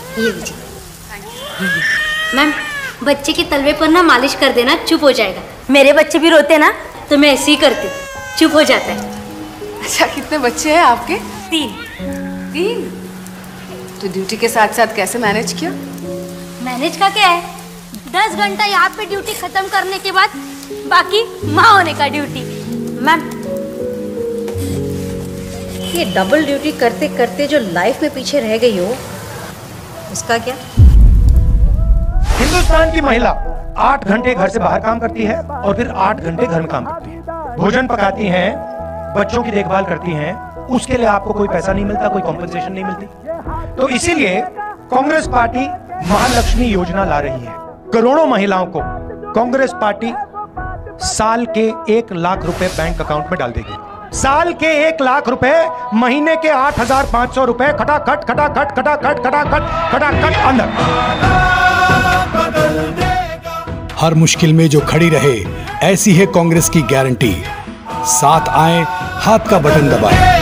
ये लीजिए। मैम, बच्चे के तलवे पर ना मालिश कर देना, चुप हो जाएगा। मेरे बच्चे भी रोते ना तो मैं ऐसे ही करती, चुप हो जाता है। अच्छा, कितने बच्चे हैं आपके? 3। तो ड्यूटी के साथ साथ कैसे मैनेज किया? मैनेज का क्या है, 10 घंटा यहाँ पे ड्यूटी खत्म करने के बाद बाकी माँ होने का ड्यूटी। मैम, ये डबल ड्यूटी करते करते जो लाइफ में पीछे रह गई हो, उसका क्या? हिंदुस्तान की महिला 8 घंटे घर से बाहर काम करती है और फिर 8 घंटे घर में काम करती है। भोजन पकाती हैं, बच्चों की देखभाल करती हैं, उसके लिए आपको कोई पैसा नहीं मिलता, कोई कॉम्पेंसेशन नहीं मिलती। तो इसीलिए कांग्रेस पार्टी महालक्ष्मी योजना ला रही है। करोड़ों महिलाओं को कांग्रेस पार्टी साल के 1 लाख रुपए बैंक अकाउंट में डाल देगी। साल के 1 लाख रुपए, महीने के 8,500 रुपए, खटाखट खटाखट खटाखट खटाखट खटाखट अंदर। हर मुश्किल में जो खड़ी रहे, ऐसी है कांग्रेस की गारंटी। साथ आए, हाथ का बटन दबाएं।